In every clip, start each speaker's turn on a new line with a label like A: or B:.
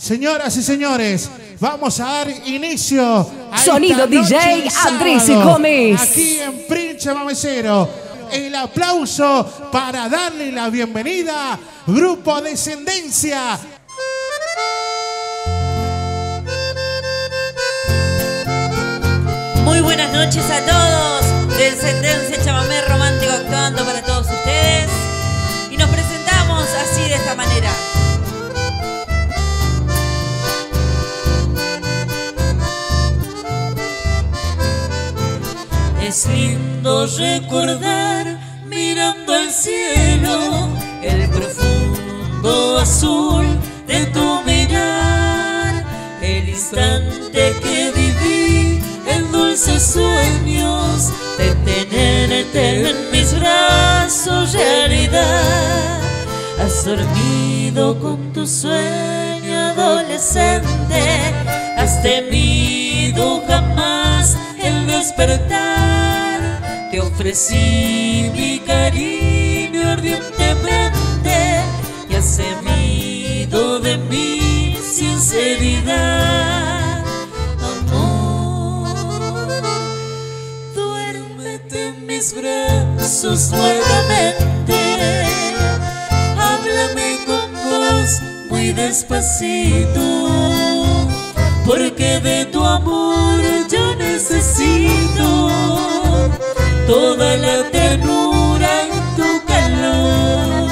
A: Señoras y señores, vamos a dar inicio a
B: Sonido DJ Andrés Gómez.
A: Aquí en Prinche Mamecero. El aplauso para darle la bienvenida, Grupo Descendencia.
C: Muy buenas noches a todos. Descendencia Chamamé Romántico actuando para todos ustedes. Y nos presentamos así de esta manera. Es lindo recordar, mirando al cielo, el profundo azul de tu mirar, el instante que viví en dulces sueños de tenerte en mis brazos, realidad. Has dormido con tu sueño adolescente, has temido jamás el despertar. Te ofrecí mi cariño ardientemente y has temido de mi sinceridad. Amor, duérmete en mis brazos nuevamente. Háblame con voz muy despacito, porque de tu amor yo necesito toda la ternura en tu calor.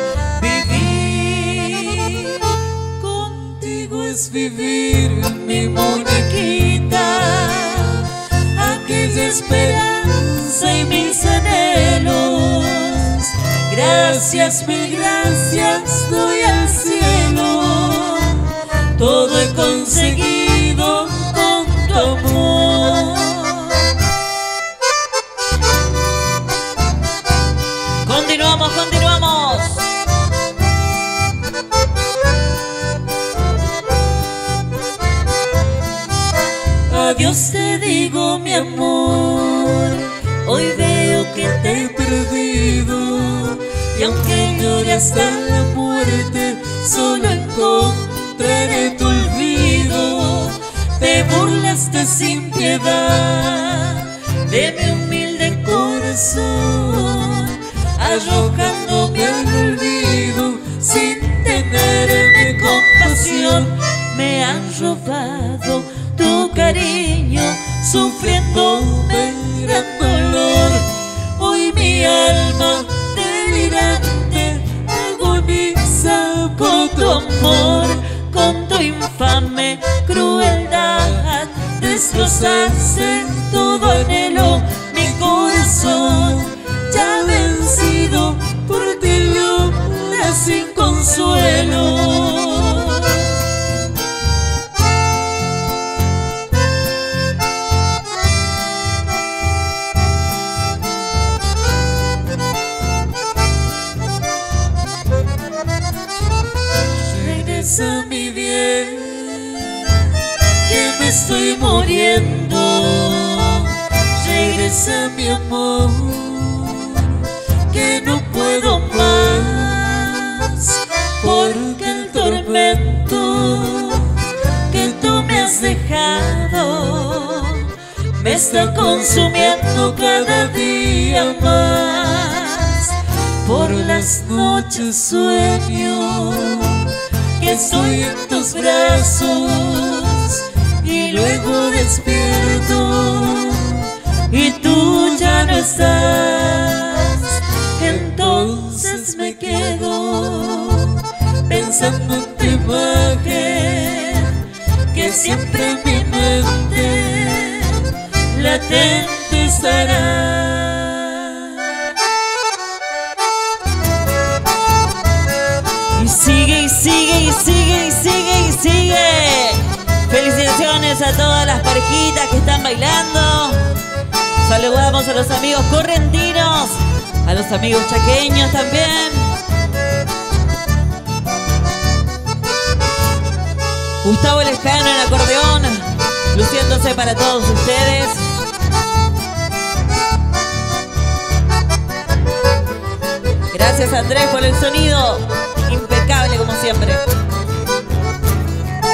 C: Vivir contigo es vivir, mi muñequita, aquella esperanza y mis anhelos. Gracias, mil gracias doy al cielo, todo he conseguido con tu amor. Continuamos, continuamos. Adiós te digo, mi amor, hoy veo que te he perdido, y aunque llore hasta la muerte, solo encontraré tu olvido. Te burlaste sin piedad de mi humilde corazón, arrojándome al olvido sin tenerme compasión. Me han robado tu cariño, sufriéndome gran dolor. Hoy mi alma delirante agoniza por tu amor. Con tu infame crueldad destrozaste todo anhelo, mi corazón ya vencido por ti llora sin consuelo. Regresa mi bien, que me estoy muriendo. Regresa mi amor, que no puedo más, porque el tormento que tú me has dejado me está consumiendo cada día más. Por las noches sueño que estoy en tus brazos y luego despierto y tú ya no estás. Entonces me quedo pensando en tu imagen, que siempre en mi mente latente estará. Y sigue, y sigue, y sigue, y sigue, y sigue. Felicitaciones a todas las parejitas que están bailando. Saludamos a los amigos correntinos, a los amigos chaqueños también. Gustavo Lescano en acordeón, luciéndose para todos ustedes. Gracias Andrés por el sonido, impecable como siempre.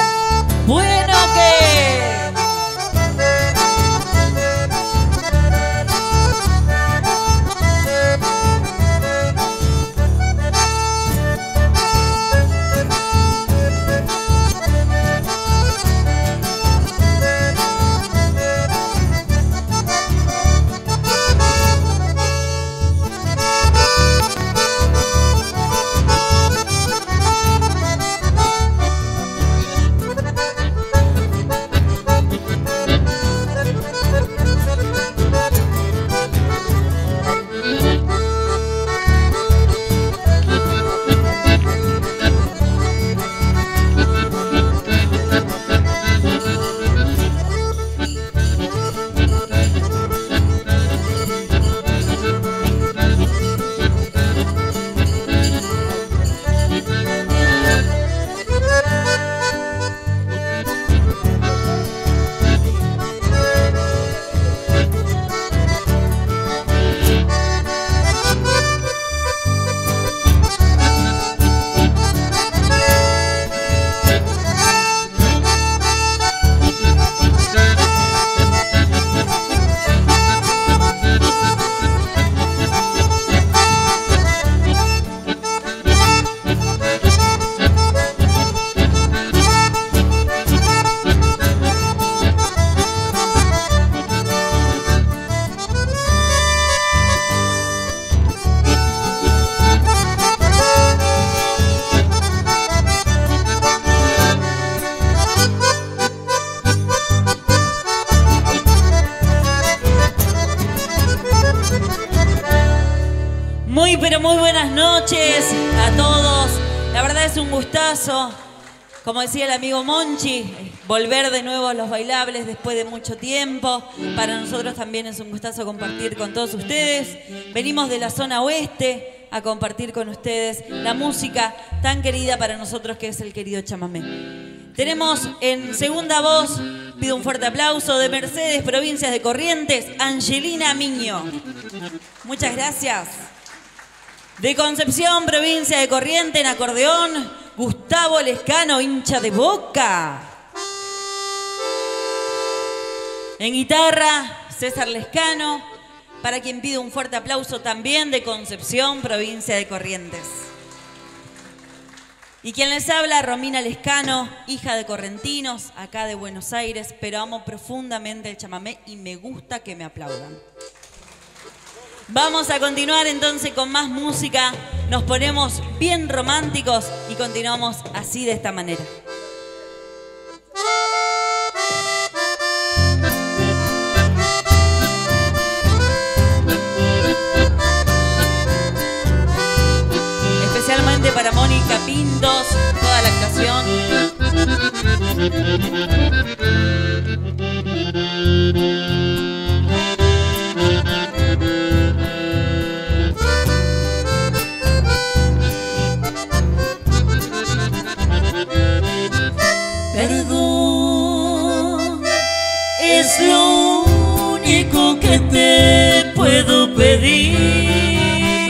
C: es un gustazo, como decía el amigo Monchi, volver de nuevo a los bailables después de mucho tiempo. Para nosotros también es un gustazo compartir con todos ustedes. Venimos de la zona oeste a compartir con ustedes la música tan querida para nosotros que es el querido chamamé. Tenemos en segunda voz, pido un fuerte aplauso, de Mercedes, provincias de Corrientes, Angelina Miño. Muchas gracias. De Concepción, provincia de Corrientes, en acordeón, Gustavo Lescano, hincha de Boca. En guitarra, César Lescano, para quien pido un fuerte aplauso también de Concepción, provincia de Corrientes. Y quien les habla, Romina Lescano, hija de correntinos, acá de Buenos Aires, pero amo profundamente el chamamé y me gusta que me aplaudan. Vamos a continuar entonces con más música, nos ponemos bien románticos y continuamos así de esta manera. Especialmente para Mónica Pintos, toda la actuación.
D: Perdón es lo único que te puedo pedir.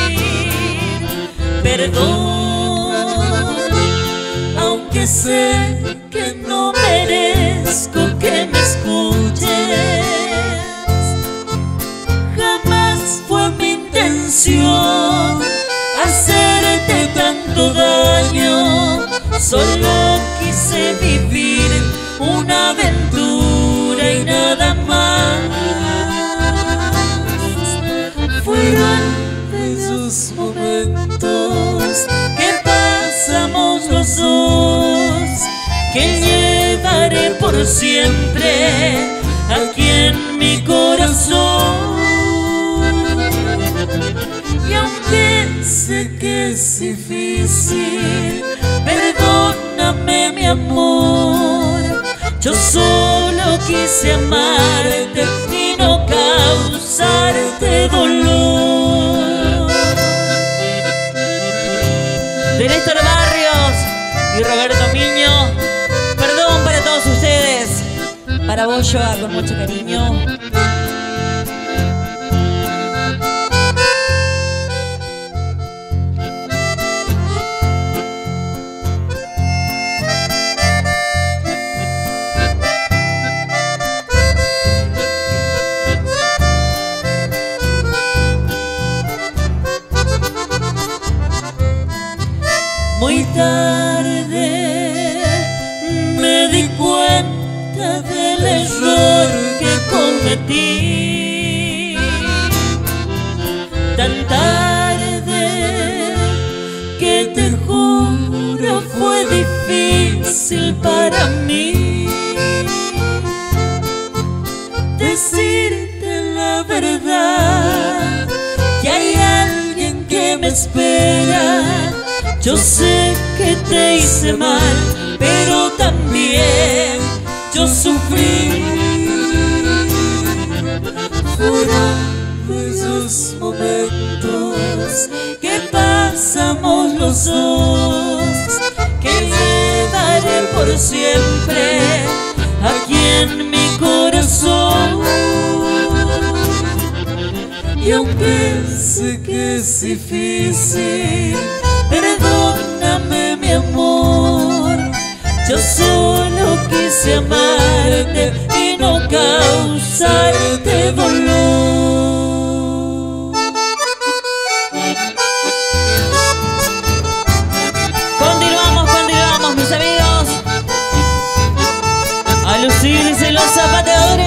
D: Perdón, aunque sé que no merezco que me escuches. Jamás fue mi intención hacerte tanto daño. Solo quise vivir una aventura y nada más. Fueron esos momentos que pasamos los dos, que llevaré por siempre aquí en mi corazón. Y aunque sé que es difícil, perdóname mi amor, yo solo quise amarte y no causarte dolor.
C: De Néstor Barrios y Roberto Miño, perdón para todos ustedes, para vos Joa, con mucho cariño.
D: Muy tarde me di cuenta del error que cometí. Tan tarde que te juro fue difícil para mí decirte la verdad, que hay alguien que me espera. Yo sé que te hice mal, pero también yo sufrí. Fueron esos momentos que pasamos los dos, que llevaré por siempre aquí en mi corazón. Y aunque sé que es difícil, perdóname mi amor, yo solo quise amarte y no causarte dolor.
C: Continuamos mis amigos, a lucirse los zapateadores.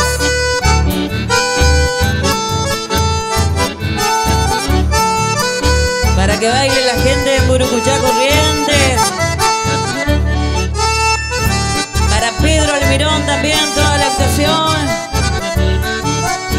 C: Para que baile la gente de Burucuchá, Corrientes. Para Pedro Almirón también, toda la actuación.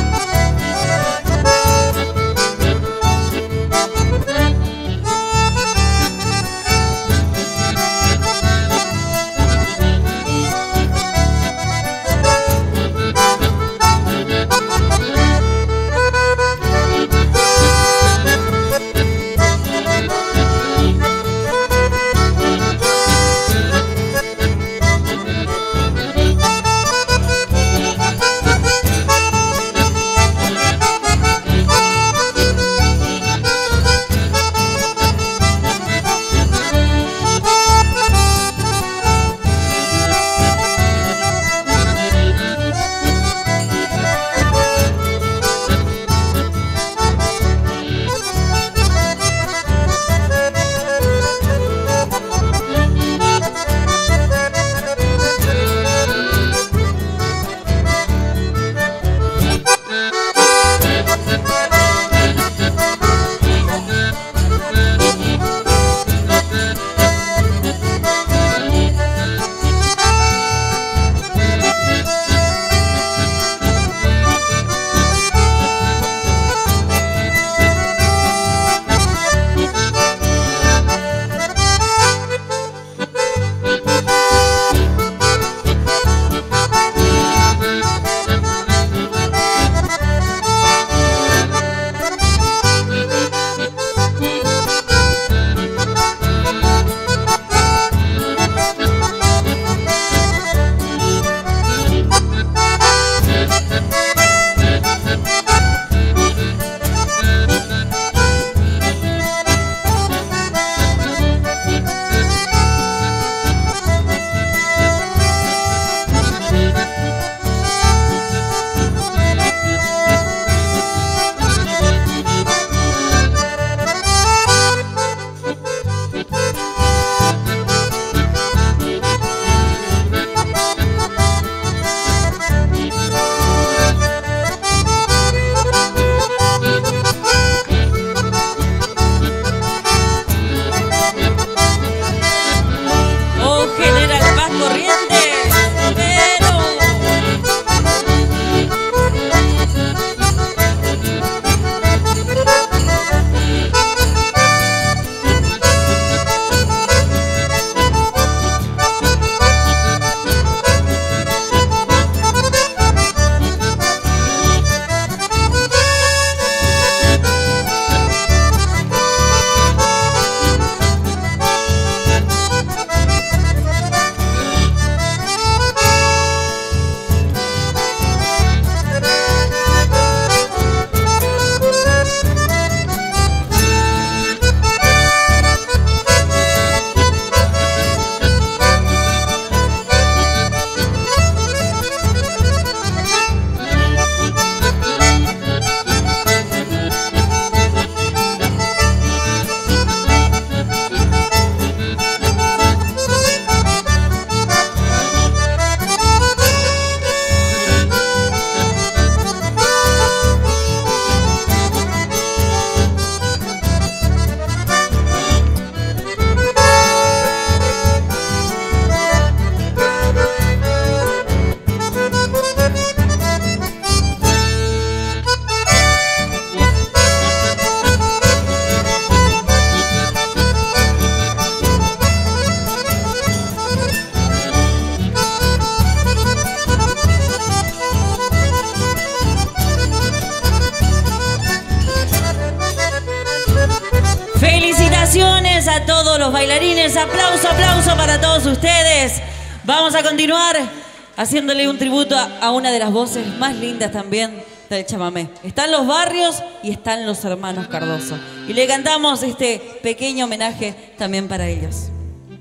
C: los bailarines. Aplauso, aplauso para todos ustedes. Vamos a continuar haciéndole un tributo a una de las voces más lindas también del chamamé. Están los barrios y están los hermanos Cardoso. Y le cantamos este pequeño homenaje también para ellos.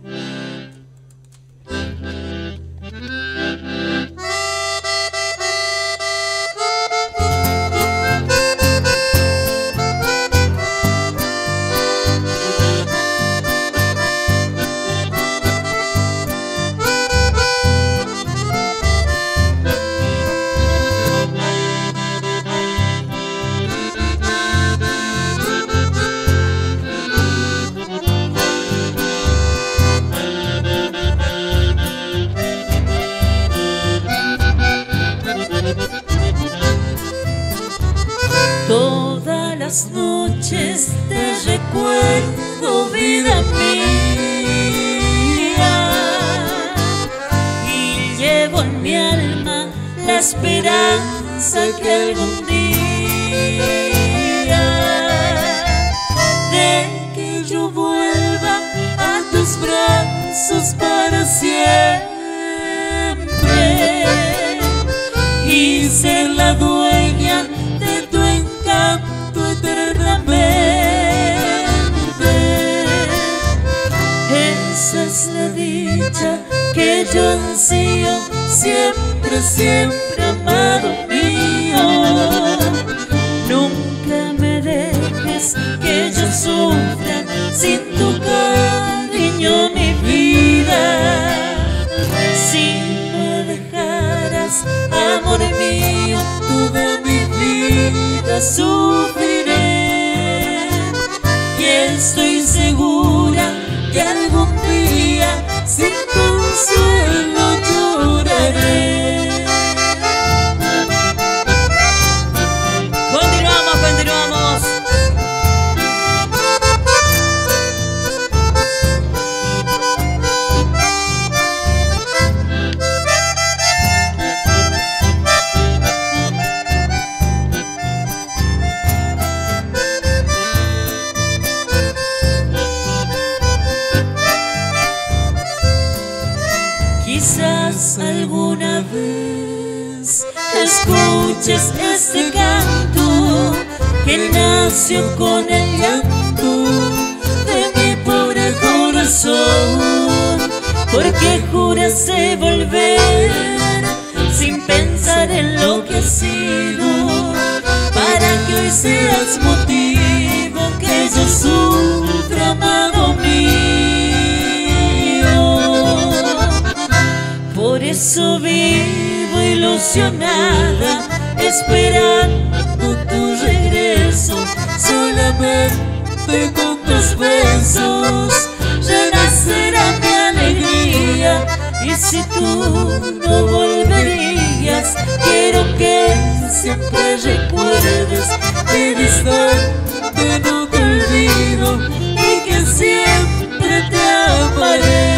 D: Todas las noches te recuerdo, vida mía, y llevo en mi alma la esperanza que algún día de que yo vuelva a tus brazos para siempre y ser la dueña de tu encanto eternamente. Esa es la dicha que yo ansío, siempre, siempre, amado mío. Nunca me dejes que yo sufra sin tu cariño, mi vida. Si me dejaras, amor mío, toda mi vida sufriré. Y estoy segura que algún día sin consuelo lloraré.
C: Continuamos, continuamos.
D: Quizás alguna vez escuches este canto que nació con el llanto de mi pobre corazón, porque juraste volver sin pensar en lo que ha sido, para que hoy seas motivo que yo sufra, amado mío. Por eso vivo ilusionada, esperando tu regreso. Solamente con tus besos renacerá mi alegría. Y si tú no volverías, quiero que siempre recuerdes que distante no te olvido y que siempre te amaré.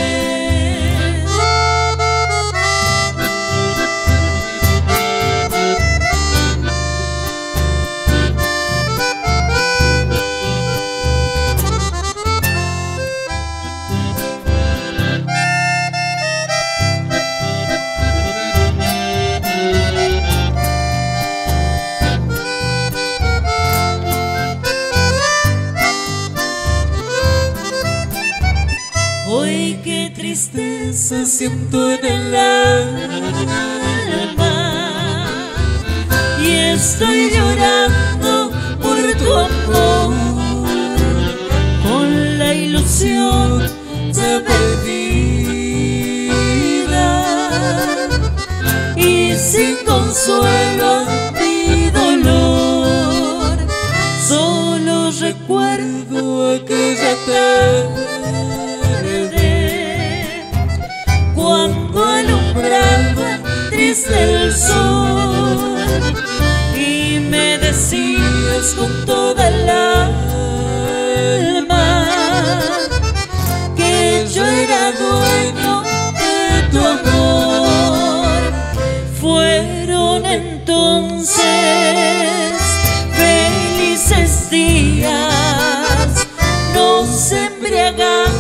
D: Hoy qué tristeza siento en el alma y estoy llorando por tu amor, con la ilusión ya perdida y sin consuelo a mi dolor. Solo recuerdo aquella tarde cuando alumbraba triste el sol y me decías con toda el alma que yo era dueño de tu amor. Fueron entonces felices días, nos embriagamos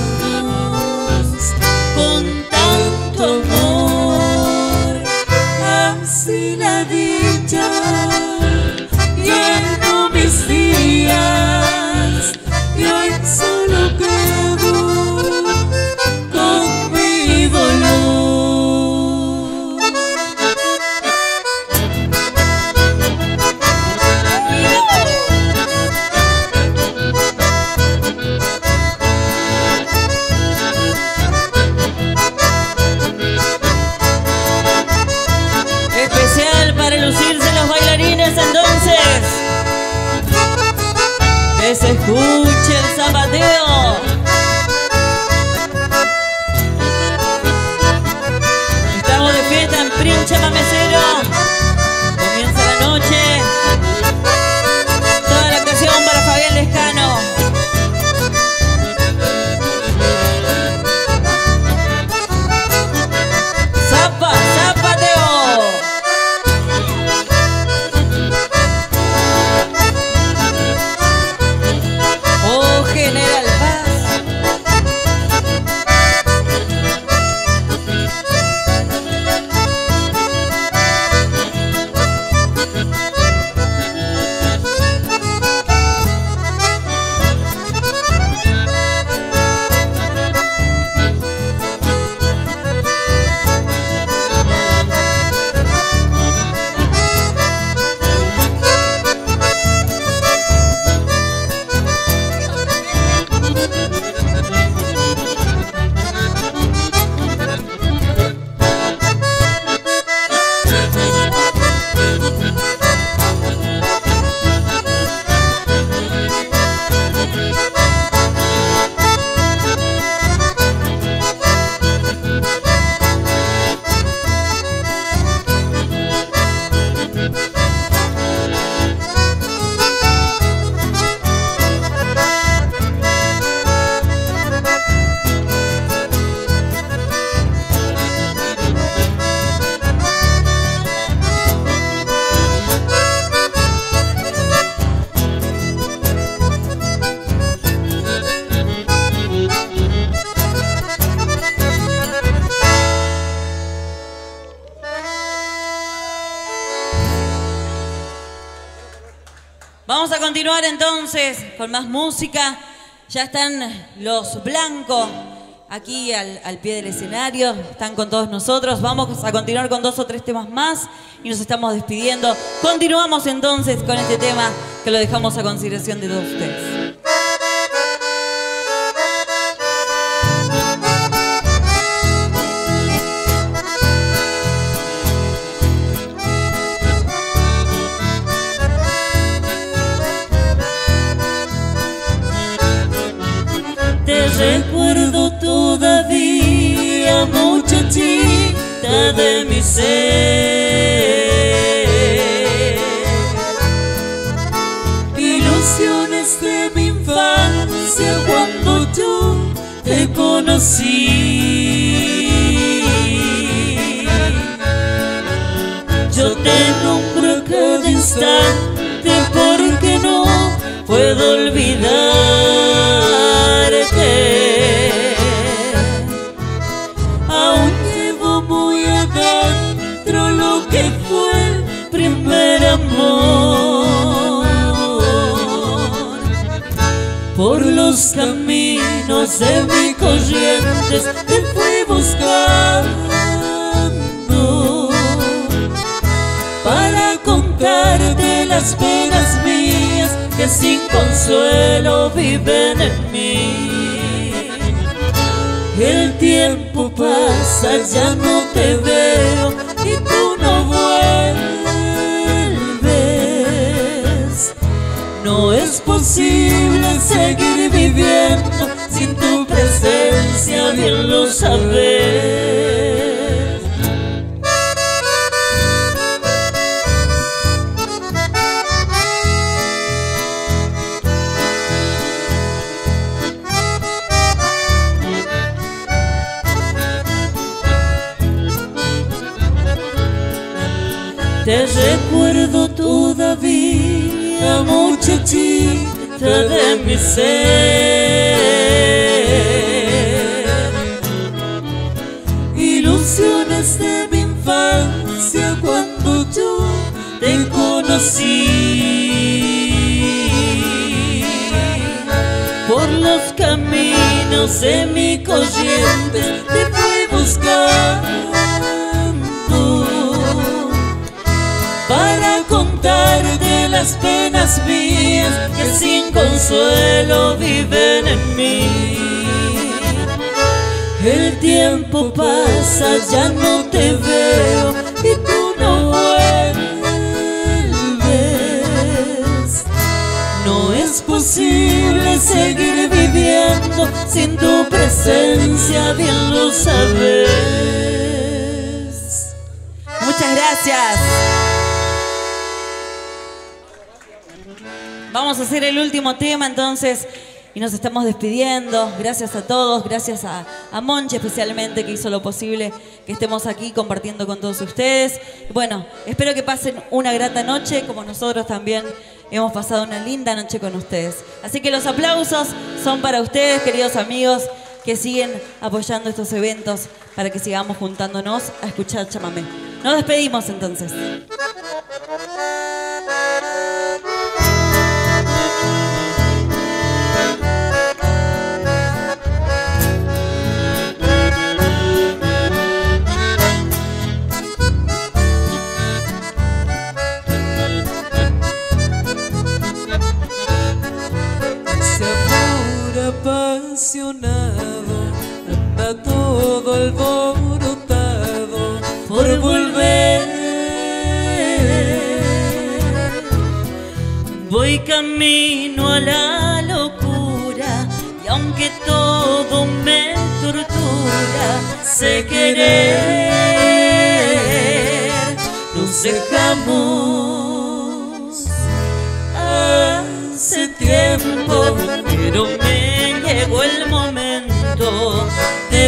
C: continuar entonces con más música. Ya están los blancos aquí al pie del escenario, están con todos nosotros. Vamos a continuar con 2 o 3 temas más y nos estamos despidiendo. Continuamos entonces con este tema que lo dejamos a consideración de todos ustedes.
D: Te recuerdo todavía, muchachita de mi ser. Ilusiones de mi infancia cuando yo te conocí. Yo te nombro a cada instante porque no puedo olvidar. Aún llevo muy adentro lo que fue el primer amor. Por los caminos de mi corrientes te fui buscando para contarte las penas mías que sin consuelo viven en mí. El tiempo pasa, ya no te veo y tú no vuelves. No es posible seguir viviendo sin tu presencia, bien lo sabes. Te recuerdo todavía, muchachita de mi ser. Ilusiones de mi infancia cuando yo te conocí. Por los caminos de mi corriente te fui buscando para contarte las penas mías que sin consuelo viven en mí. El tiempo pasa, ya no te veo y tú no vuelves. No es posible seguir viviendo sin tu presencia, bien lo sabes.
C: Muchas gracias. Vamos a hacer el último tema entonces y nos estamos despidiendo. Gracias a todos, gracias a Monche especialmente que hizo lo posible que estemos aquí compartiendo con todos ustedes. Bueno, espero que pasen una grata noche como nosotros también hemos pasado una linda noche con ustedes. Así que los aplausos son para ustedes, queridos amigos, que siguen apoyando estos eventos para que sigamos juntándonos a escuchar chamamé. Nos despedimos entonces.
D: Apasionado, anda todo alborotado por volver. Voy camino a la locura y aunque todo me tortura, sé querer. Nos dejamos hace tiempo, pero me llegó el momento de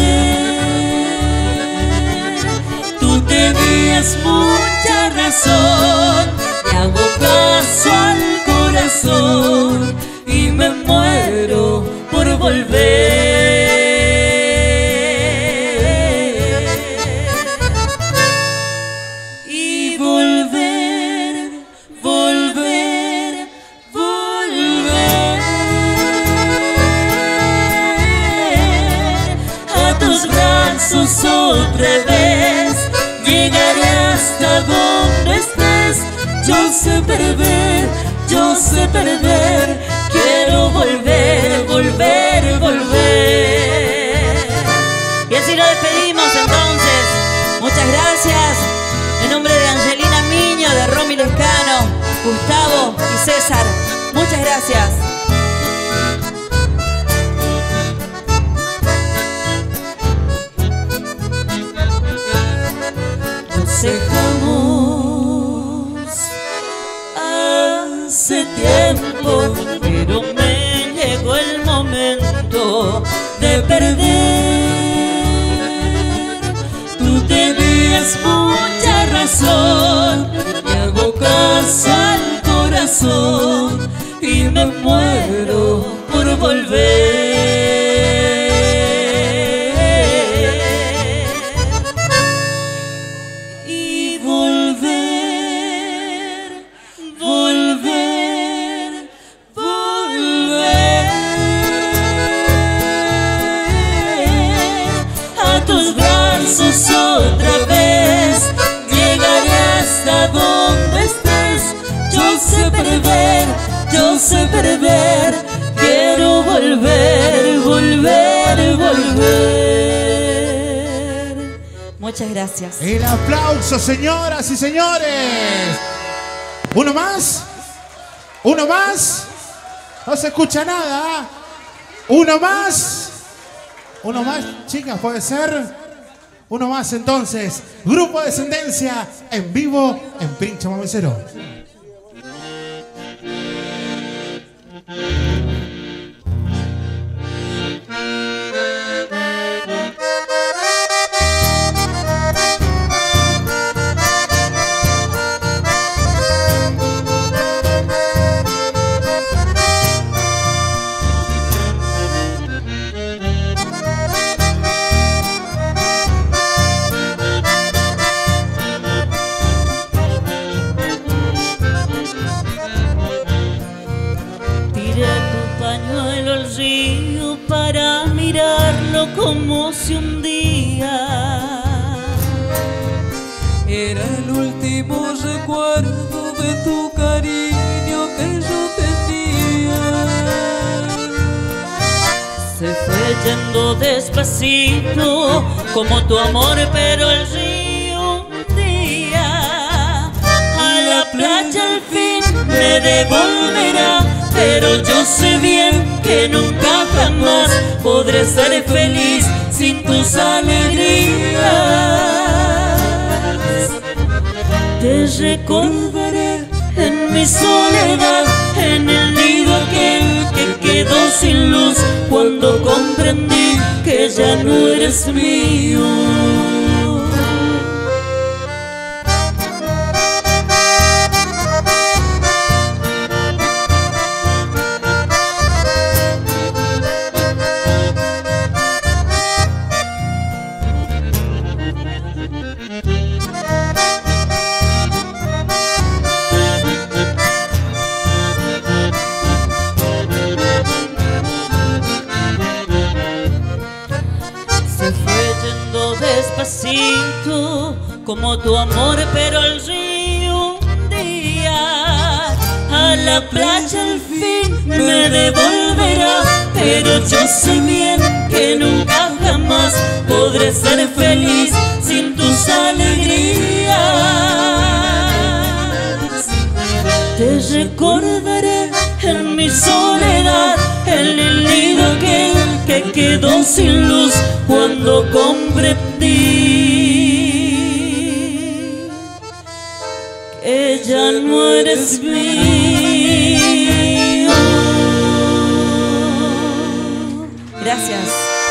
D: perder. Tú tenías mucha razón, le hago caso al corazón y me muero por volver. Y volver, volver, volver. otra vez. Llegaré hasta donde estés. Yo sé perder, yo sé perder. Quiero volver, volver, volver.
C: Y así nos despedimos entonces. Muchas gracias. En nombre de Angelina Miño, de Romy Lescano, Gustavo y César. Muchas gracias.
D: Nos dejamos hace tiempo, pero me llegó el momento de perder. Tú tenías mucha razón, y hago caso al corazón y me muero por volver. Y volver, volver, volver a tus brazos otra vez. Llegaré hasta donde estés. Yo sé perder, yo sé perder. Quiero volver, volver, volver.
C: Muchas gracias.
A: El aplauso, señoras y señores. ¿Uno más? ¿Uno más? No se escucha nada. ¿Uno más? ¿Uno más, chicas? ¿Puede ser? Uno más entonces. Grupo Descendencia en vivo en Pincha Mamecero.
D: Para mirarlo como si un día era el último recuerdo de tu cariño que yo tenía. Se fue yendo despacito como tu amor, pero el río un día a la playa al fin me devolverá. Pero yo sé bien que nunca jamás podré ser feliz sin tus alegrías. Te recordaré en mi soledad, en el nido aquel que quedó sin luz, cuando comprendí que ya no eres mío. Despacito como tu amor, pero el río un día a la playa al fin me devolverá. Pero yo sé bien que nunca jamás podré ser feliz sin tus alegrías. Te recordaré en mi soledad, en el nido aquel que quedó sin luz, cuando comprendí que ya no eres mío.
C: Gracias.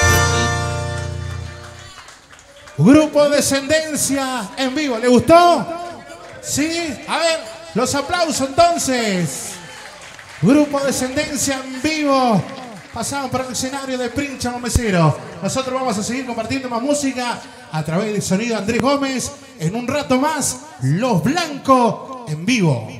A: Grupo Descendencia en vivo. ¿Le gustó? ¿Sí? A ver, los aplausos entonces. Grupo Descendencia en vivo. Pasamos por el escenario de Pincha Mamecero. Nosotros vamos a seguir compartiendo más música a través del sonido de Andrés Gómez. En un rato más, Los Blancos en vivo.